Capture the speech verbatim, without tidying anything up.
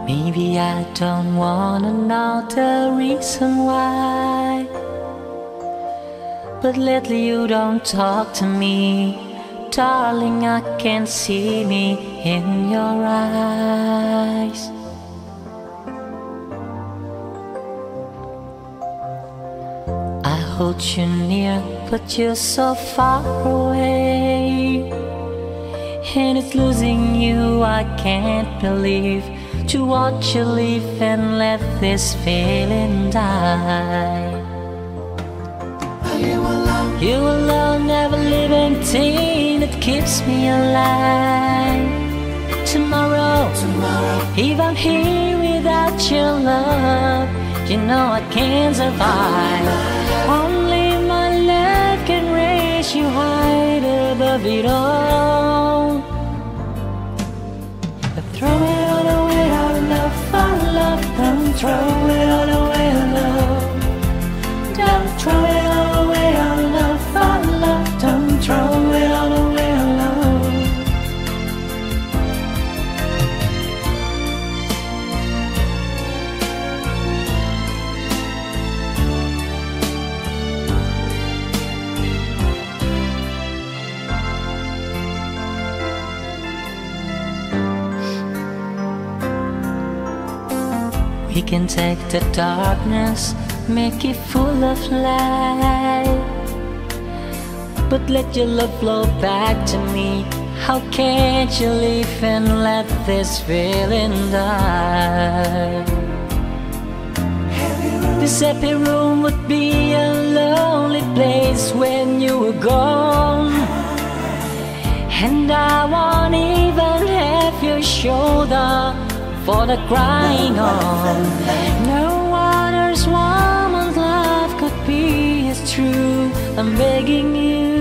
Maybe I don't wanna know the reason why, but lately you don't talk to me. Darling, I can see me in your eyes. I hold you near, but you're so far away, and it's losing you I can't believe. To watch you leave and let this feeling die. You alone, you alone, never living thing that keeps me alive. Tomorrow, tomorrow, if I'm here without your love, you know I can't survive. Only my love can raise you high above it all. But throw it all away, our love, our love. Don't throw it all away, our love. Don't throw it all away, our love, our love. Don't throw it all away, our love. We can take the darkness, make it full of light, but let your love flow back to me. How can't you leave and let this feeling die? This happy room would be a lonely place when you were gone, and I won't even have your shoulder for the crying on. No other's woman's love could be as true. I'm begging you,